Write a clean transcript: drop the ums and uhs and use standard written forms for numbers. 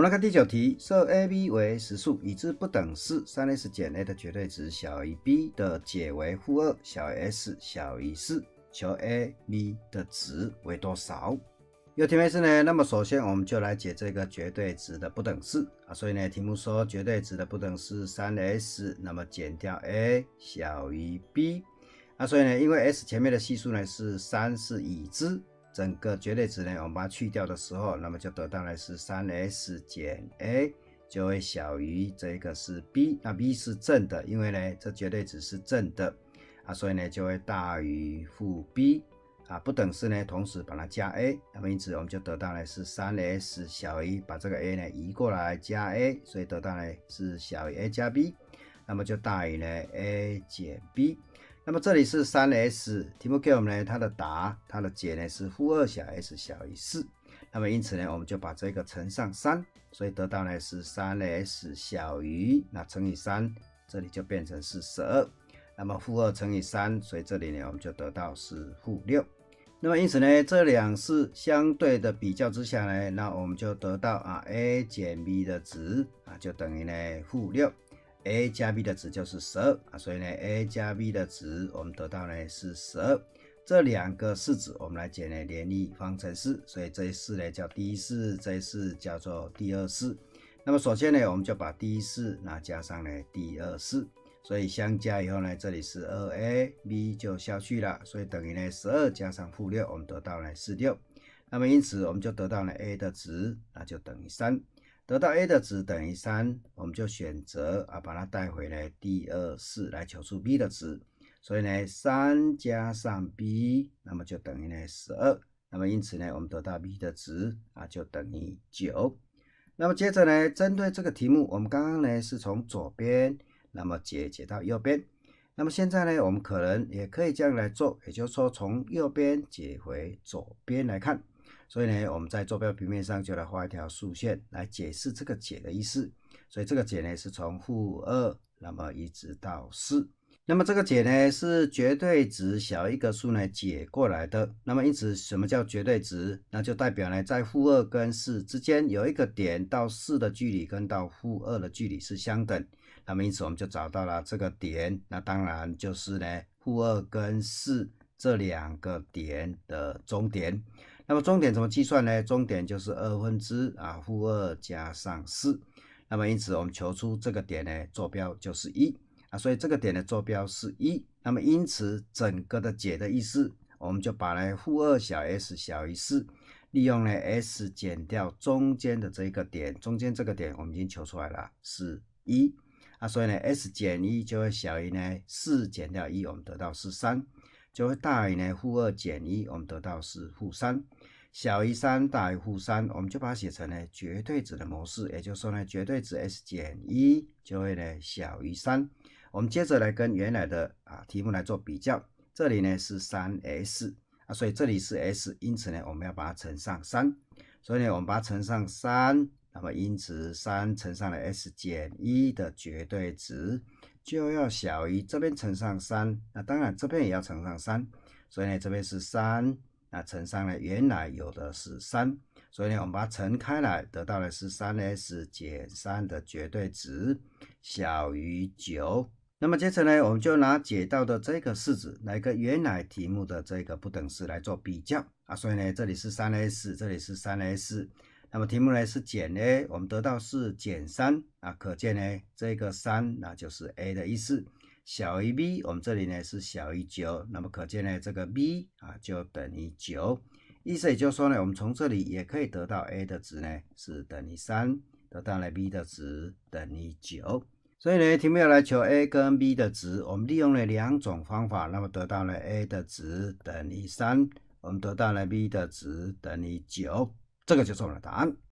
们来看第9题，设 a、b 为实数，已知不等式 3s 减 a 的绝对值小于 b 的解为负2，小于 s 小于4，求 a、b 的值为多少？有题目是呢，那么首先我们就来解这个绝对值的不等式所以呢，题目说绝对值的不等式 3s， 那么减掉 a 小于 b，所以呢，因为 s 前面的系数呢是3是已知。整个绝对值呢，我们把它去掉的时候，那么就得到的是 3s 减 a 就会小于这个是 b， 那 b 是正的，因为呢这绝对值是正的所以呢就会大于负 b不等式呢同时把它加 a， 那么因此我们就得到的是 3s 小于把这个 a 呢移过来加 a， 所以得到呢是小于 a 加 b， 那么就大于呢 a 减 b。那么这里是 3s， 题目给我们呢，它的解呢是负2小于 s 小于4，那么因此呢，我们就把这个乘上3，所以得到呢是 3s 小于，那乘以3，这里就变成是12，那么负2乘以3，所以这里呢我们就得到是负6。那么因此呢，这两式相对的比较之下呢，那我们就得到a 减 b 的值就等于呢负6。a 加 b 的值就是12所以呢 a 加 b 的值我们得到呢是12。这两个式子我们来解呢联立方程式，所以这一式呢叫第一式，这一式叫做第二式。那么首先呢，我们就把第一式加上呢第二式，所以相加以后呢，这里是 2ab 就消去了，所以等于呢12加上负6，我们得到呢是6。那么因此我们就得到了 a 的值，那就等于3。得到 a 的值等于3，我们就选择把它带回来第二式来求出 b 的值，所以呢3加上 b， 那么就等于呢12，那么因此呢我们得到 b 的值就等于9。那么接着呢，针对这个题目，我们刚刚呢是从左边那么解到右边，那么现在呢我们可能也可以这样来做，也就是说从右边解回左边来看。所以呢，我们在坐标平面上就来画一条竖线来解释这个解的意思。所以这个解呢是从负2，那么一直到4。那么这个解呢是绝对值小于一个数呢解过来的。那么因此什么叫绝对值？那就代表呢在负2跟4之间有一个点到4的距离跟到负2的距离是相等。那么因此我们就找到了这个点，那当然就是呢负2跟4这两个点的中点。那么中点怎么计算呢？中点就是负2加上4。那么因此我们求出这个点呢，坐标就是1所以这个点的坐标是1。那么因此整个的解的意思，我们就把呢负2小于 s 小于4，利用呢 s 减掉中间的这个点，中间这个点我们已经求出来了是1所以呢 s 减1就会小于呢4减掉1，我们得到是3。就会大于呢负2减1，我们得到是负3，小于3大于负3，我们就把它写成呢绝对值的模式，也就是说呢绝对值 s 减1就会呢小于3。我们接着来跟原来的题目来做比较，这里呢是 3s所以这里是 s， 因此呢我们要把它乘上3，所以呢我们把它乘上3，那么因此3乘上了 s 减1的绝对值就要小于这边乘上3，那当然这边也要乘上3，所以呢这边是3，那乘上了原来有的是3，所以呢我们把它乘开来，得到的是 3s 减3的绝对值小于9。那么接着呢，我们就拿解到的这个式子来跟原来题目的这个不等式来做比较所以呢这里是 3s， 这里是 3s。那么题目呢是减 a， 我们得到是减3可见呢这个3那就是 a 的意思，小于 b， 我们这里呢是小于9，那么可见呢这个 b就等于9，意思也就是说呢，我们从这里也可以得到 a 的值呢是等于3，得到了 b 的值等于9。所以呢题目要来求 a 跟 b 的值，我们利用了两种方法，那么得到了 a 的值等于3，我们得到了 b 的值等于9，这个就是我们的答案。